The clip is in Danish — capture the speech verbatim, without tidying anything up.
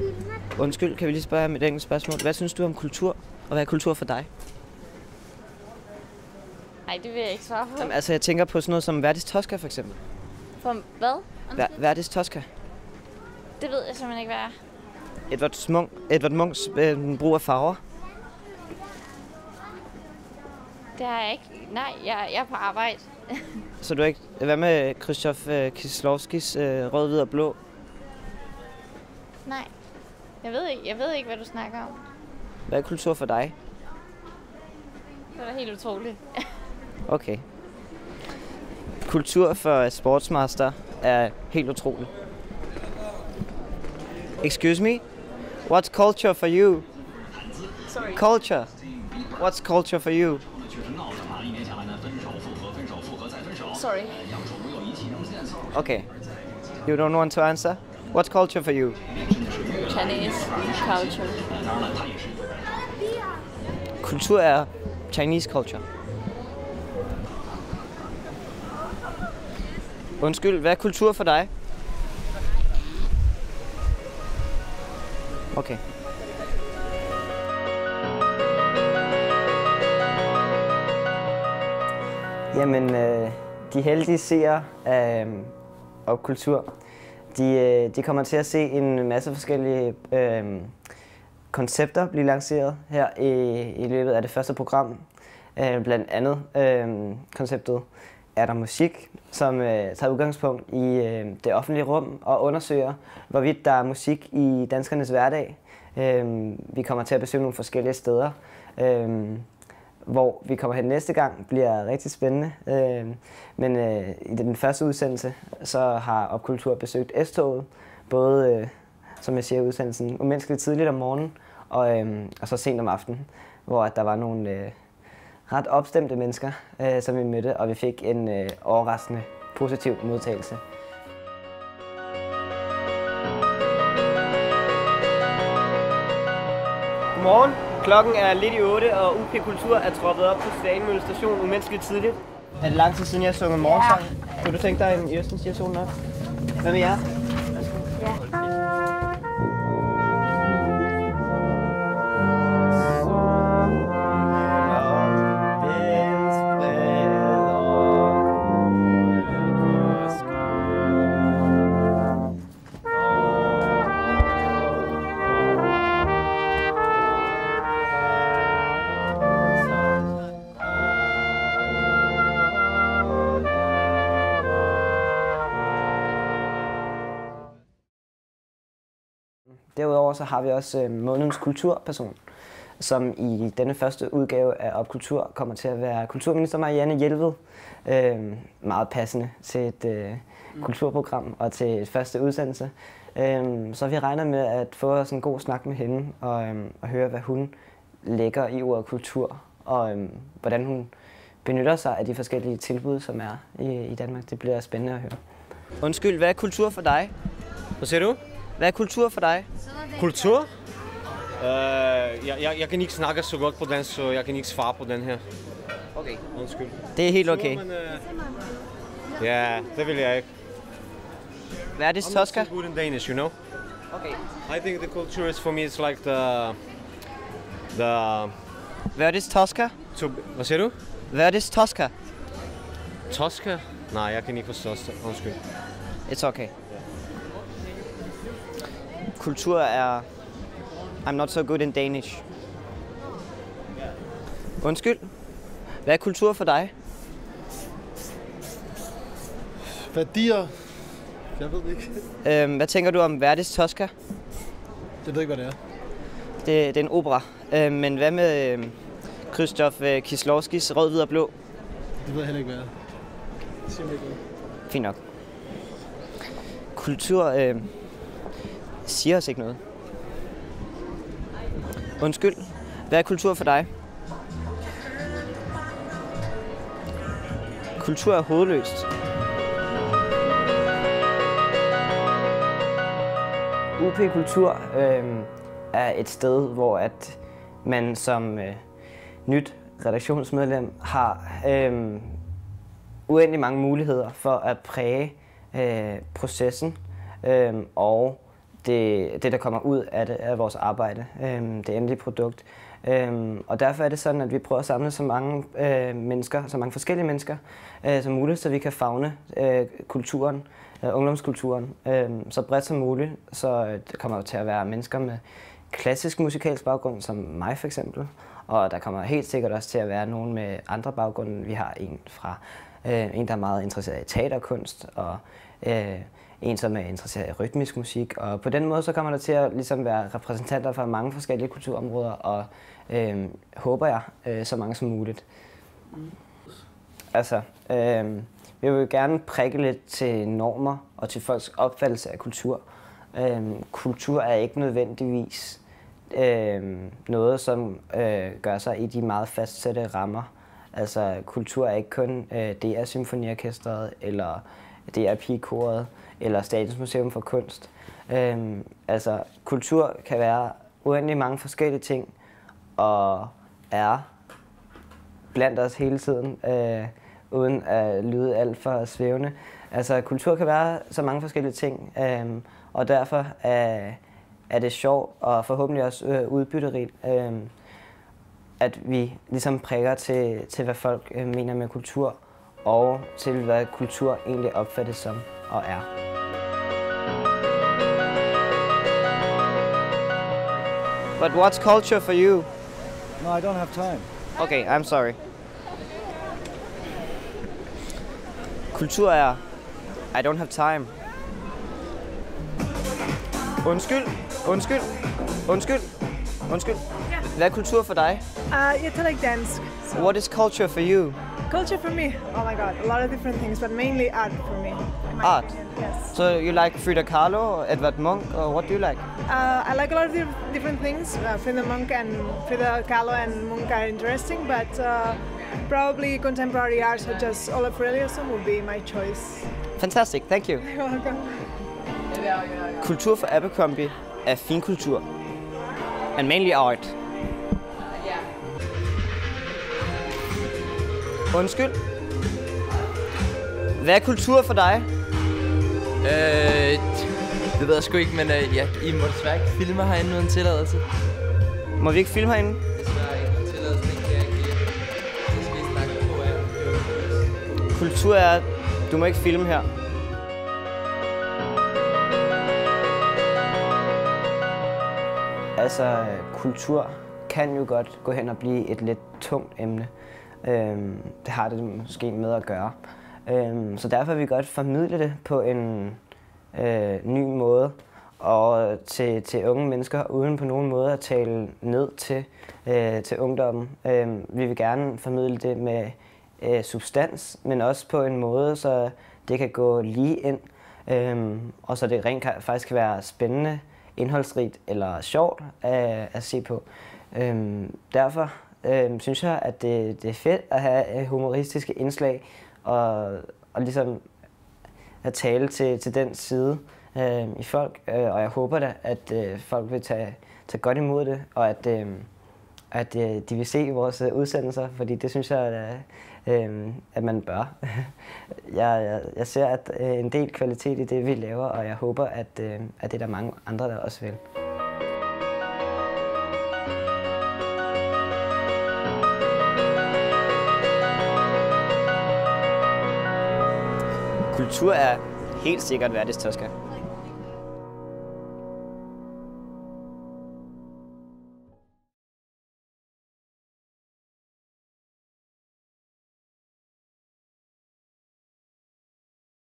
Undskyld, kan vi lige spørge med et enkelt spørgsmål? Hvad synes du om kultur, og hvad er kultur for dig? Nej, det vil jeg ikke svare på. Jamen, altså, jeg tænker på sådan noget som Verdis Tosca, for eksempel. For hvad? Ver Verdis Tosca. Det ved jeg simpelthen ikke, hvad er. Edvard, Munk, Edvard Munchs øh, brug af farver. Det har jeg ikke. Nej, jeg, jeg er på arbejde. Så du ikke... Hvad med Krzysztof øh, Kieslowskis øh, rød, hvid og blå? Nej, jeg ved ikke. Jeg ved ikke, hvad du snakker om. Hvad er kultur for dig? Det er da helt utroligt. Okay. Kultur for sportsmaster er helt utroligt. Excuse me? What's culture for you? Sorry. Culture. What's culture for you? Sorry. Okay. You don't want to answer? What's culture for you? Chinese culture. Kultur er Chinese culture. Undskyld, hvad er kultur for dig? Okay. Jamen, øh, de heldige seere af øh, Opkultur, de, øh, de kommer til at se en masse forskellige øh, koncepter blive lanceret her i, i løbet af det første program. Øh, blandt andet øh, konceptet Er der musik, som øh, tager udgangspunkt i øh, det offentlige rum og undersøger, hvorvidt der er musik i danskernes hverdag. Øh, vi kommer til at besøge nogle forskellige steder. Øh, Hvor vi kommer hen næste gang, bliver rigtig spændende. Øh, men øh, i den første udsendelse, så har Opkultur besøgt S-toget. Både, øh, som jeg siger, udsendelsen umenneskeligt tidligt om morgenen, og, øh, og så sent om aftenen, hvor at der var nogle øh, ret opstemte mennesker, øh, som vi mødte, og vi fik en øh, overraskende positiv modtagelse. Godmorgen. Klokken er lidt i otte, og U P Kultur er troppet op på Svanemølle Station umenneskeligt tidligt. Er det lang tid siden, jeg har sunget morgensang? Ja. Kunne du tænke dig en Jørsten Station op? Hvad med jer? Ja. Derudover så har vi også øh, månedens kulturperson, som i denne første udgave af Opkultur kommer til at være kulturminister Marianne Jelved. Øh, meget passende til et øh, mm. kulturprogram og til et første udsendelse. Øh, så vi regner med at få os en god snak med hende og, øh, og høre, hvad hun lægger i ordet kultur, og øh, hvordan hun benytter sig af de forskellige tilbud, som er i, i Danmark. Det bliver spændende at høre. Undskyld, hvad er kultur for dig? Hvad siger du? Hvad er kultur for dig? Kultur? Uh, jeg, jeg, jeg kan ikke snakke så godt på dansk, så jeg kan ikke svare på den her. Okay. Undskyld. Det er helt okay. Men, uh, ja, det vil jeg ikke. Verdis Tosca? I'm not so good in Danish, you know? Okay. I think the culture is for me, it's like the... the Verdis Tosca? to, hvad siger du? Verdis Tosca? Tosca? Nej, jeg kan ikke forstå det. Undskyld. It's okay. Kultur er... I'm not so good in Danish. Undskyld. Hvad er kultur for dig? Værdier? Jeg ved det ikke. Øhm, hvad tænker du om Verdis Tosca? Jeg ved ikke, hvad det er. Det, det er en opera. Øhm, men hvad med øhm, Krzysztof øh, Kieslowskis rød, hvid og blå? Det ved jeg heller ikke, hvad det er. Det siger mig ikke noget. Fint nok. Kultur øh, siger os ikke noget. Undskyld. Hvad er kultur for dig? Kultur er hovedløst. U P Kultur øh, er et sted, hvor at man som øh, nyt redaktionsmedlem har øh, uendelig mange muligheder for at præge øh, processen øh, og det, det, der kommer ud af det, af vores arbejde, øh, det endelige produkt. Øh, og derfor er det sådan, at vi prøver at samle så mange øh, mennesker, så mange forskellige mennesker øh, som muligt, så vi kan favne øh, kulturen, øh, ungdomskulturen, øh, så bredt som muligt. Så det kommer til at være mennesker med klassisk musikalsk baggrund, som mig for eksempel. Og der kommer helt sikkert også til at være nogen med andre baggrunde. Vi har en fra øh, en, der er meget interesseret i teaterkunst, og øh, en, som er interesseret i rytmisk musik. Og på den måde så kommer der til at ligesom være repræsentanter fra mange forskellige kulturområder, og øh, håber jeg, øh, så mange som muligt. Mm. Altså, øh, vi vil gerne prikke lidt til normer og til folks opfattelse af kultur. Øh, kultur er ikke nødvendigvis øh, noget, som øh, gør sig i de meget fastsatte rammer. Altså, kultur er ikke kun øh, D R Symfoniorkestret, eller D R Pigekoret, eller Statens Museum for Kunst. Øh, altså, kultur kan være uendelig mange forskellige ting, og er blandt os hele tiden, øh, uden at lyde alt for svævende. Altså, kultur kan være så mange forskellige ting, øh, og derfor er, er det sjovt og forhåbentlig også øh, udbytterigt, øh, at vi ligesom prikker til, til, hvad folk øh, mener med kultur, og til, hvad kultur egentlig opfattes som og er. But what's culture for you? No, I don't have time. Okay, I'm sorry. Kultur er I don't have time. Undskyld, undskyld, undskyld, undskyld. Hvad er kultur for dig? Uh, jeg taler ikke dansk. So. What is culture for you? Culture for me? Oh my god, a lot of different things, but mainly art for me. Art? Opinion, yes. So you like Frida Kahlo or Edvard Munch, or what do you like? Uh, I like a lot of di different things. Uh, Frida Munch and Frida Kahlo and Munch are interesting, but uh, probably contemporary art such as Olaf Eliasson would be my choice. Fantastic, thank you. You're welcome. Kultur for Abercrombie er finkultur. And mainly art. Undskyld. Hvad er kultur for dig? Øh, det ved jeg sgu ikke, men øh, ja, I må desværre ikke filme herinde uden tilladelse. Må vi ikke filme herinde? Desværre ikke uden tilladelse, den kan jeg ikke give. Så skal I snakke på af. Kultur er, du må ikke filme her. Altså, kultur kan jo godt gå hen og blive et lidt tungt emne. Øhm, det har det måske med at gøre. Øhm, så derfor vil vi godt formidle det på en øh, ny måde, og til, til unge mennesker, uden på nogen måde at tale ned til, øh, til ungdommen. Øhm, vi vil gerne formidle det med øh, substans, men også på en måde, så det kan gå lige ind, øhm, og så det rent kan, faktisk kan være spændende, indholdsrigt eller sjovt at, at se på. Øhm, derfor øhm, synes jeg, at det, det er fedt at have humoristiske indslag og, og ligesom at tale til, til den side øhm, i folk. Øh, og jeg håber da, at øh, folk vil tage, tage godt imod det, og at, øh, at øh, de vil se vores udsendelser, fordi det synes jeg, at, øh, at man bør. jeg, jeg, jeg ser at, øh, en del kvalitet i det, vi laver, og jeg håber, at, øh, at det er der mange andre, der også vil. Kultur er helt sikkert Verdis Tosca.